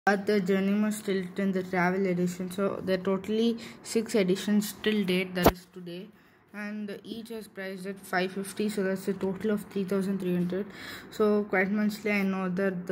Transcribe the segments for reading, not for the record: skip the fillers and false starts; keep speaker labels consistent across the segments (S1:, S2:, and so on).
S1: But the Journey was still in the travel edition, so there are totally 6 editions till date, that is today, and each is priced at 550, so that's a total of 3,300. So quite muchly I know that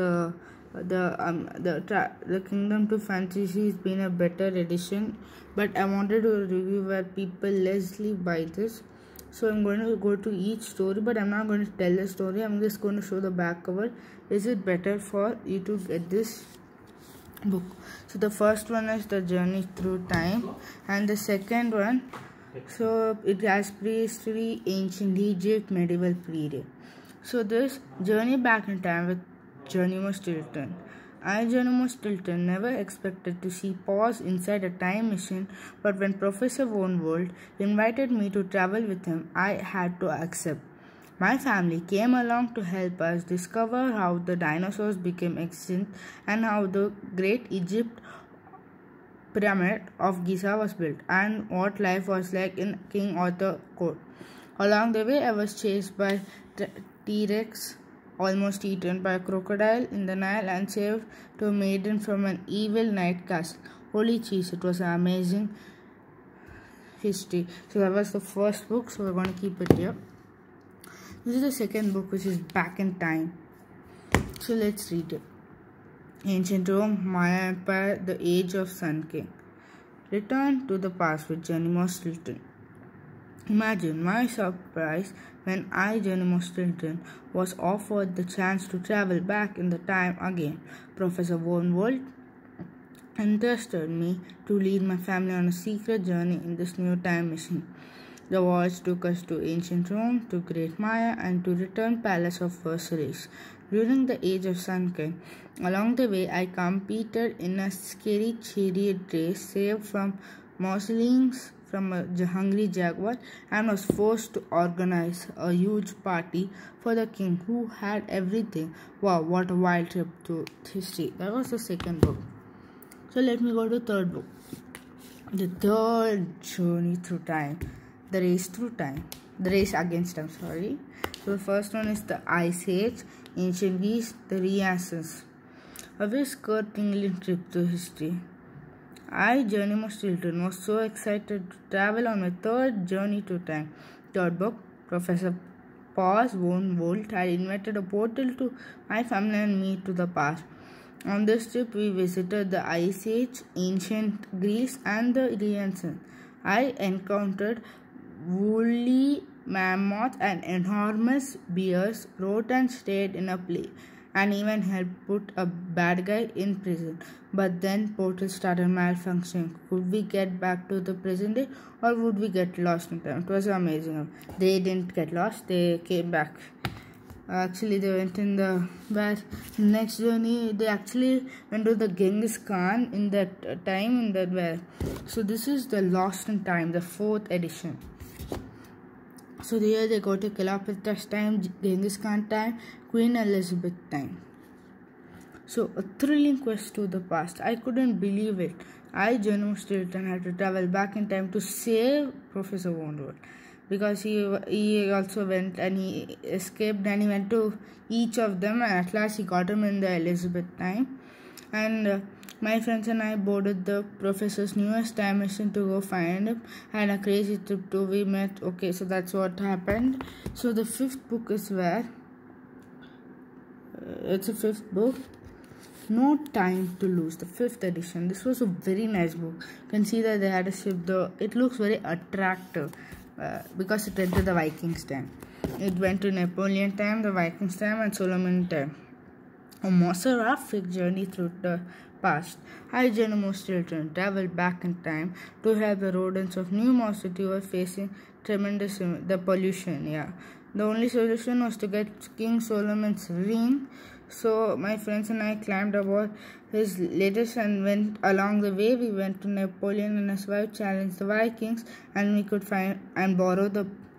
S1: the Kingdom to Fantasy has been a better edition, but I wanted to review where people lessly buy this. So I'm going to go to each story, but I'm not going to tell the story. I'm just going to show the back cover. Is it better for you to get this book? So the first one is The Journey Through Time, and the second one, so it has prehistory, ancient Egypt, medieval period. So this Journey Back in Time with Geronimo Stilton. I, Geronimo Stilton, never expected to see Pause inside a time machine, but when Professor Wormwold invited me to travel with him, I had to accept. My family came along to help us discover how the dinosaurs became extinct and how the Great Egypt Pyramid of Giza was built, and what life was like in King Arthur Court. Along the way, I was chased by T-Rex, almost eaten by a crocodile in the Nile, and saved to a maiden from an evil knight castle. Holy cheese, it was an amazing history. So that was the first book, so we're going to keep it here. This is the second book, which is Back in Time. So let's read it. Ancient Rome, Maya Empire, the Age of Sun King. Return to the past with Geronimo Stilton. Imagine my surprise when I, Geronimo Stilton, was offered the chance to travel back in the time again. Professor Wormwold entrusted me to lead my family on a secret journey in this new time machine. The voyage took us to ancient Rome, to Great Maya, and to Return Palace of Versailles. During the Age of Sun King, along the way I competed in a scary chariot race, saved from mausoleums from a hungry jaguar, and was forced to organize a huge party for the king, who had everything. Wow, what a wild trip to history. That was the second book. So let me go to the third book. The third Journey Through Time. The Race Through Time. The Race Against Time, sorry. So the first one is the Ice Age, Ancient Greece, the Renaissance. A whisker-tingling trip to history. I, Geronimo Stilton, was so excited to travel on my third journey to time. Third book, Professor Pause Wormwold had invited a portal to my family and me to the past. On this trip, we visited the Ice Age, Ancient Greece, and the Renaissance. I encountered woolly mammoths and enormous bears, wrote and stayed in a play, and even helped put a bad guy in prison. But then portals started malfunctioning. Could we get back to the present day, or would we get lost in time? It was amazing. They didn't get lost, they came back. Actually, they went in the next journey. They actually went to the Genghis Khan in that time, in that where. So this is the Lost in Time, the 4th edition. So here they go to Cleopatra's time, Genghis Khan time, Queen Elizabeth time. So a thrilling quest to the past. I couldn't believe it. I, Geronimo Stilton, had to travel back in time to save Professor Wormwold, because he also went and he escaped, and he went to each of them, and at last he got him in the Elizabeth time. And my friends and I boarded the professor's newest time machine to go find him, and a crazy trip too. We met. Okay, so that's what happened. So the 5th book is where it's a 5th book, No Time to Lose, the 5th edition. This was a very nice book. You can see that they had a ship. It looks very attractive because it went to the Vikings time. It went to Napoleon time, the Vikings time, and Solomon time. A seraphic journey through the past. I, Geronimo Stilton, traveled back in time to help the rodents of New York City who were facing tremendous the pollution. Yeah, the only solution was to get King Solomon's ring. So my friends and I climbed aboard his latest and went along the way. We went to Napoleon and his wife, challenged the Vikings, and we could find and borrow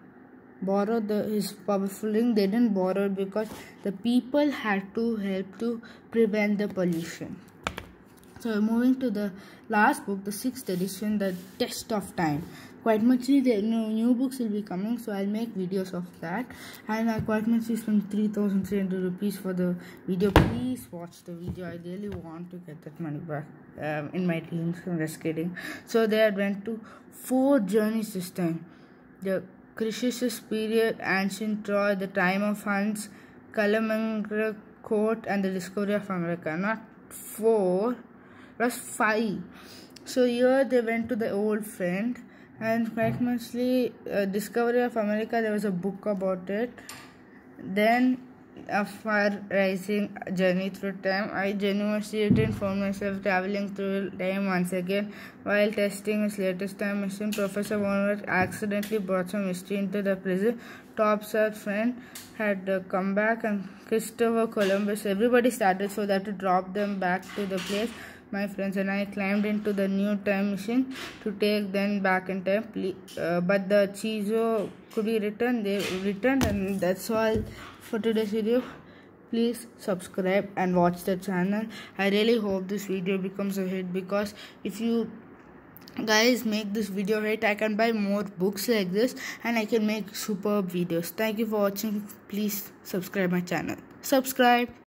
S1: his powerful ring. They didn't borrow it because the people had to help to prevent the pollution. So moving to the last book, the 6th edition, The Test of Time. Quite muchly the new books will be coming, so I'll make videos of that. And I quite muchly spent 3,300 rupees for the video. Please watch the video. I really want to get that money back in my teams. I'm just kidding. So they had went to 4 journeys this time. The Cretaceous period, ancient Troy, the time of Huns, Calamangre Court, and the discovery of America. Not 4, it was 5. So here they went to the old friend, and quite mostly discovery of America, there was a book about it. Then a far rising journey through time. I genuinely found myself traveling through time once again while testing his latest time machine. Professor Warner accidentally brought some mystery into the present. Top's friend had come back, and Christopher Columbus, everybody started, so that to drop them back to the place. My friends and I climbed into the new time machine to take them back in time, but the Chizo could be returned. They returned, and that's all for today's video. Please subscribe and watch the channel. I really hope this video becomes a hit, because if you guys make this video hit, I can buy more books like this and I can make superb videos. Thank you for watching. Please subscribe my channel. Subscribe.